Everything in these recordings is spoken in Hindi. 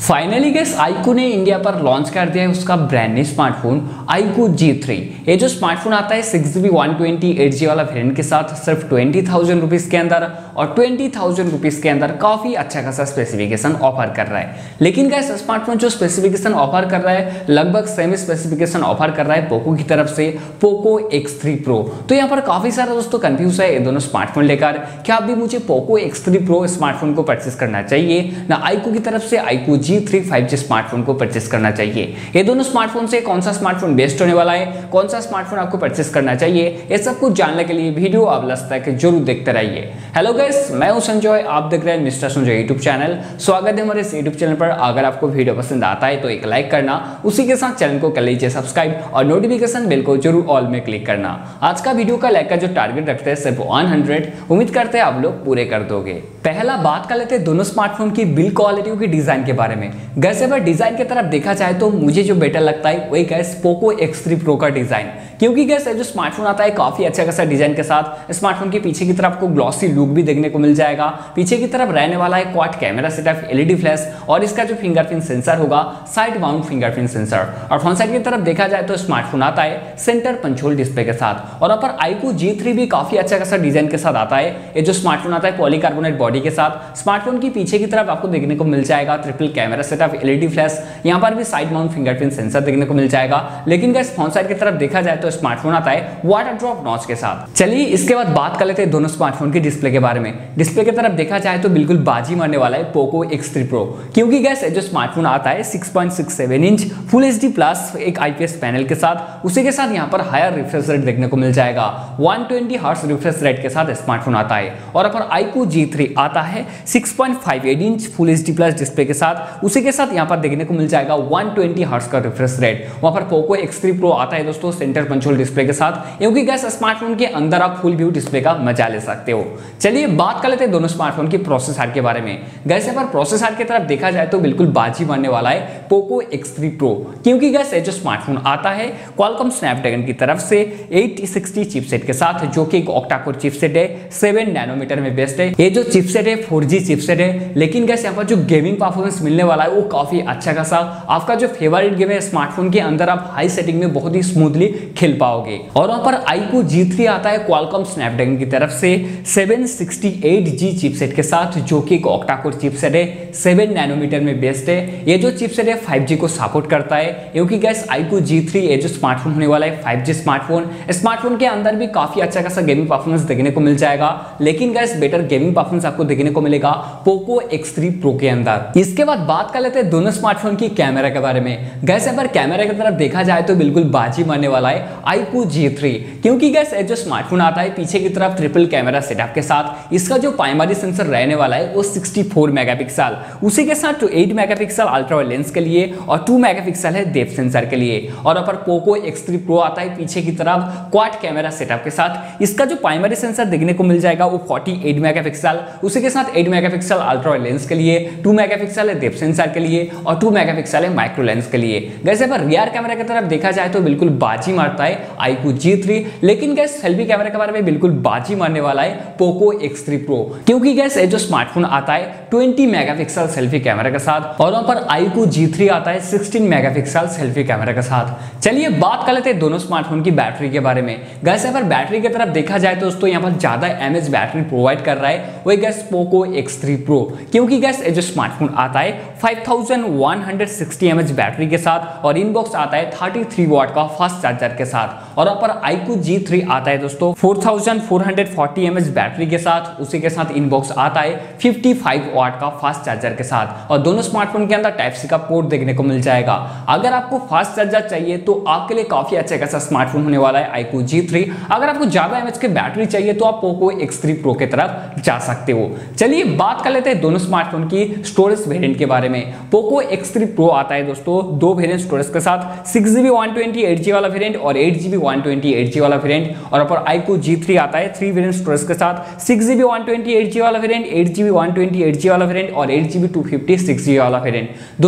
फाइनली गाइस iQOO ने इंडिया पर लॉन्च कर दिया है उसका brand new smartphone iQOO G3। ये जो स्मार्टफोन आता है 6GB 128GB वाला वेरिएंट के साथ सिर्फ 20,000 रुपीज के अंदर और 20,000 रुपीज के अंदर काफी अच्छा खासा स्पेसिफिकेशन ऑफर कर रहा है। लेकिन गाइस स्मार्टफोन जो स्पेसिफिकेशन ऑफर कर रहा है लगभग सेम स्पेसिफिकेशन ऑफर कर रहा है पोको की तरफ से, पोको X3 Pro। तो यहाँ पर काफी सारे दोस्तों कंफ्यूज है ये दोनों स्मार्टफोन लेकर। क्या अभी मुझे पोको X3 Pro स्मार्टफोन को परचेस करना चाहिए ना iQOO की तरफ से iQOO G3 5G स्मार्टफोन को परचेस करना चाहिए? ये दोनों स्मार्टफोन से कौन सा स्मार्टफोन बेस्ट होने वाला है, कौन सा स्मार्टफोन आपको परचेस करना चाहिए, ये सब कुछ जानने के लिए वीडियो आप लास्ट तक जरूर देखते रहिए। हेलो गाइस, मैं हूं संजय, आप देख रहे हैं मिस्टर संजय यूट्यूब चैनल। स्वागत है हमारे इस यूट्यूब चैनल पर। अगर आपको वीडियो पसंद आता है तो एक लाइक करना, उसी के साथ चैनल को कर लीजिए सब्सक्राइब और नोटिफिकेशन बेल को जरूर ऑल में क्लिक करना। आज का वीडियो का लाइक का जो टारगेट रखते हैं सिर्फ 100, उम्मीद करते हैं आप लोग पूरे कर दोगे। पहला बात कर लेते हैं दोनों स्मार्टफोन की बिल्ड क्वालिटी की डिजाइन के बारे में। गैस अगर डिजाइन की तरफ देखा जाए तो मुझे जो बेटर लगता है वही गैस पोको X3 Pro का डिजाइन, क्योंकि गैस जो स्मार्टफोन आता है काफी अच्छा खासा डिजाइन के साथ। स्मार्टफोन के पीछे की तरफ आपको ग्लॉसी लुक भी देखने को मिल जाएगा। पीछे की तरफ रहने वाला है quad camera setup, LED flash और इसका जो फिंगरप्रिंट सेंसर होगा साइड माउंट फिंगरप्रिंट सेंसर। और फ्रंट साइड की तरफ देखा जाए तो स्मार्टफोन आता है सेंटर पंचोल डिस्प्ले के साथ। और पर iQOO G3 भी काफी अच्छा खासा डिजाइन के साथ आता है। ये जो स्मार्टफोन आता है पॉलीकार्बोनेट बॉडी के साथ। स्मार्टफोन की पीछे की तरफ आपको देखने को मिल जाएगा triple camera setup, LED flash, यहाँ पर भी साइड माउंट फिंगरप्रिंट सेंसर देखने को मिल जाएगा। लेकिन गाइस फ्रंट साइड की तरफ देखा जाए तो स्मार्टफोन आता है वाटर ड्रॉप नॉच के साथ। चलिए इसके बाद बात कर लेते हैं दोनों स्मार्टफोन की डिस्प्ले के बारे में। डिस्प्ले की तरफ देखा जाए तो बिल्कुल बाजी मारने वाला है पोको X3 Pro, क्योंकि गाइस जो स्मार्टफोन आता है 6.67 इंच फुल HD प्लस एक IPS पैनल के साथ। उसी के साथ यहाँ पर हायर रिफ्रेश रेट देखने को मिल जाएगा। 120 हर्ट्ज रिफ्रेश रेट के साथ स्मार्टफोन आता है। और पर iQOO G3 आता है 6.58 inch full HD plus display के साथ। उसी के साथ यहाँ पर देखने को मिल जाएगा 120 हर्ट्ज का रिफ्रेश रेट। वहां पर पोको X3 Pro आता है दोस्तों सेंटर पंचोल डिस्प्ले के साथ, क्योंकि गैस स्मार्टफोन के अंदर आप फुल व्यू डिस्प्ले का मजा ले सकते हो। चलिए बात कर लेते हैं दोनों स्मार्टफोन की प्रोसेसर के बारे में। गैस पर प्रोसेसर की तरफ देखा जाए तो बिल्कुल बाजी मारने वाला है पोको X3 Pro, क्योंकि गैस जो स्मार्टफोन आता है क्वालकॉम स्नैपड्रैगन की तरफ से 860 चिपसेट के साथ, जो कि एक ऑक्टा कोर चिपसेट है, 7 नैनोमीटर में बेस्ड है। ये जो चिपसेट है 4G चिपसेट है। लेकिन गैस यहाँ पर जो गेमिंग परफॉर्मेंस मिलने वाला है वो काफी अच्छा खासा। आपका जो फेवरेट गेम है स्मार्टफोन के अंदर आप हाई सेटिंग में बहुत ही स्मूथली खेल पाओगे। और वहां पर iQOO G3 आता है क्वालकॉम स्नैपड्रैगन की तरफ से 768G चिपसेट के साथ, जो कि एक ऑक्टा कोर चिपसेट है, 7 नैनोमीटर में बेस्ड है। ये जो चिपसेट है 5G को सपोर्ट करता है, क्योंकि गैस iQOO G3 ये जो स्मार्टफोन होने वाला है 5G स्मार्टफोन के अंदर भी काफी अच्छा खासा गेमिंग परफॉर्मेंस देखने को मिल जाएगा। लेकिन गैस बेटर गेमिंग परफॉर्मेंस आपको देखने को मिलेगा पोको X3 Pro के अंदर। इसके बाद बात कर लेते हैं दोनों स्मार्टफोन की कैमरा के बारे में। गैस पर कैमरा की तरफ देखा जाए तो बिल्कुल बाजी मारने वाला है iQOO G3, क्योंकि गैस जो स्मार्टफोन आता है पीछे की तरफ ट्रिपल कैमरा सेटअप के साथ। इसका जो प्राइमरी सेंसर रहने वाला है वो 64 मेगापिक्सल, उसी के साथ 8 मेगापिक्सल अल्ट्रा वाइड लेंस के लिए और 2 मेगापिक्सल है डेप्थ सेंसर के लिए। और पर पोको X3 Pro आता है पीछे की तरफ क्वाड कैमरा सेटअप के साथ। इसका जो प्राइमरी सेंसर देखने को मिल जाएगा वो 48 मेगापिक्सल, उसी के साथ 8 मेगापिक्सल अल्ट्रा वाइड लेंस के लिए, 2 मेगापिक्सल है डेप्थ सेंसर के लिए और 2 मेगापिक्सल है माइक्रो लेंस के लिए। गैस पर रियर कैमरा की तरफ देखा जाए तो बिल्कुल बाजी मारता है iQOO G3। लेकिन गैस सेल्फी कैमरा के बारे में बिल्कुल बाजी मारने वाला है पोको X3 Pro, क्योंकि गैस जो स्मार्टफोन आता है 20 मेगापिक्सल सेल्फी कैमरा के साथ। और वहां पर iQOO G3 आता है 16 मेगापिक्सल सेल्फी कैमरा के साथ। चलिए बात कर लेते हैं दोनों स्मार्टफोन की बैटरी के बारे में। गैस पर बैटरी की तरफ देखा जाए तो दोस्तों यहाँ पर ज्यादा mAh बैटरी प्रोवाइड कर रहा है वही गैस पोको X3 Pro, क्योंकि गैस जो स्मार्टफोन आता है 5160 mAh बैटरी के साथ और इनबॉक्स आता है 33 वाट का फास्ट चार्जर के साथ। और पर iQOO G3 आता है दोस्तों 4440 mAh बैटरी के साथ, उसी के साथ इनबॉक्स आता है 55 वाट का फास्ट चार्जर के साथ। और दोनों स्मार्टफोन के अंदर टाइप सी का पोर्ट देखने को मिल जाएगा। अगर आपको फास्ट चार्जर चाहिए तो आपके लिए काफी अच्छा खासा स्मार्टफोन होने वाला है iQOO G3। अगर आपको ज्यादा mAh की बैटरी चाहिए तो आप पोको X3 Pro की तरफ जा सकते हो। चलिए बात कर लेते हैं दोनों स्मार्टफोन की स्टोरेज वेरिएंट के बारे में। पोको X3 Pro आता है दोस्तों 2 वेरिएंट स्टोरेज के साथ, 6GB 128GB वाला वेरिएंट और 8GB 128GB वाला वेरिएंट। और पर iQOO G3 आता है 3 वेरिएंट स्टोरेज के साथ, 6GB 128GB वाला वेरिएंट, 8GB 128GB वाला वेरिएंट और 8GB 256GB वाला वेरिएंट। दोनों स्मार्टफोन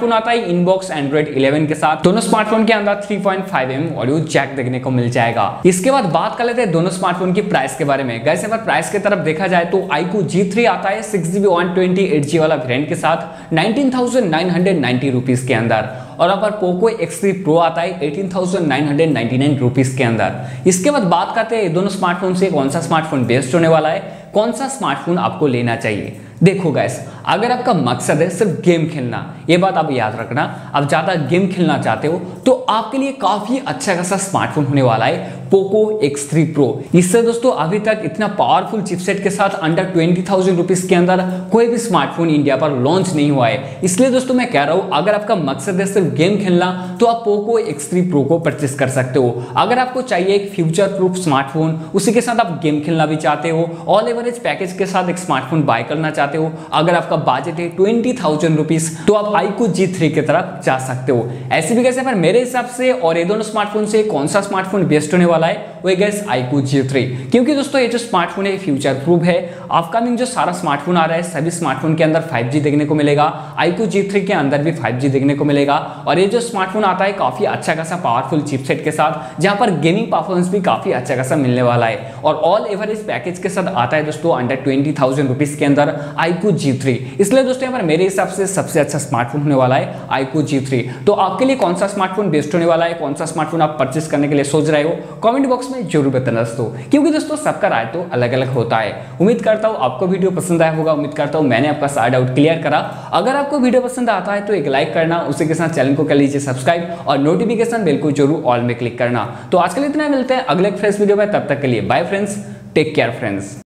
स्मार्टफोन आता है इनबॉक्स एंड्रॉइड 11 के साथ। दोनों स्मार्टफोन के अंदर 3.5mm ऑडियो जैक देखने को मिल जाएगा। इसके बाद बात कर लेते हैं दोनों स्मार्टफोन की प्राइस के बारे में। गाइस अगर प्राइस की तरफ देखा जाए तो iQOO G3 आता है 6GB 128GB वाला वेरिएंट के साथ 19,990 रुपीज के अंदर, और अगर पोको X3 Pro आता है 18,999 रुपीज के अंदर। इसके बाद बात करते हैं दोनों स्मार्टफोन से कौन सा स्मार्टफोन बेस्ट होने वाला है, कौन सा स्मार्टफोन आपको लेना चाहिए। देखो गाइस, अगर आपका मकसद है सिर्फ गेम खेलना, ये बात आप याद रखना, आप ज्यादा गेम खेलना चाहते हो तो आपके लिए काफी अच्छा खासा स्मार्टफोन होने वाला है पोको X3 Pro। इससे दोस्तों अभी तक इतना पावरफुल चिपसेट के साथ अंडर 20,000 रुपीज के अंदर कोई भी स्मार्टफोन इंडिया पर लॉन्च नहीं हुआ है। इसलिए दोस्तों मैं कह रहा हूं, अगर आपका मकसद है सिर्फ गेम खेलना तो आप पोको X3 Pro को परचेस कर सकते हो। अगर आपको चाहिए एक फ्यूचर प्रूफ स्मार्टफोन, उसी के साथ आप गेम खेलना भी चाहते हो, ऑल एवरेज पैकेज के साथ एक स्मार्टफोन बाय करना चाहते हो, अगर आपका बजट है 20,000 रुपीज, तो आप iQOO G3 की तरफ जा सकते हो। ऐसे भी कैसे पर मेरे हिसाब से और ये दोनों स्मार्टफोन से कौन सा स्मार्टफोन बेस्ट होने वाला है, वो गाइस iQOO G3, क्योंकि दोस्तों ये जो स्मार्टफोन है फ्यूचर प्रूफ है। अपकमिंग जो सारा स्मार्टफोन आ रहा है सभी स्मार्टफोन के अंदर 5G देखने को मिलेगा, iQOO G3 के अंदर भी 5G देखने को मिलेगा, और ये जो स्मार्टफोन आता है काफी अच्छा खासा पावरफुल चिपसेट के साथ, जहां पर गेमिंग परफॉर्मेंस भी काफी अच्छा खासा मिलने वाला है, और ऑल एवरेज पैकेज के साथ आता है दोस्तों अंडर 20,000 रुपीज के अंदर iQOO G3। इसलिए दोस्तों यहाँ पर मेरे हिसाब से सबसे अच्छा स्मार्टफोन होने वाला है iQOO G3। तो आपके लिए कौन सा स्मार्टफोन बेस्ट होने वाला है, कौन सा स्मार्टफोन आप परचेस करने के लिए सोच रहे हो, कमेंट बॉक्स में जरूर बताना दोस्तों, क्योंकि दोस्तों सबका राय तो अलग अलग होता है। उम्मीद करता हूँ आपको वीडियो पसंद आया होगा, उम्मीद करता हूँ मैंने आपका सारा डाउट क्लियर करा। अगर आपको वीडियो पसंद आता है तो एक लाइक करना, उसी के साथ चैनल को कर लीजिए सब्सक्राइब और नोटिफिकेशन बेल को जरूर ऑल में क्लिक करना। तो आज के लिए इतना, मिलते हैं अगले फ्रेश वीडियो में, तब तक के लिए bye friends, take care friends.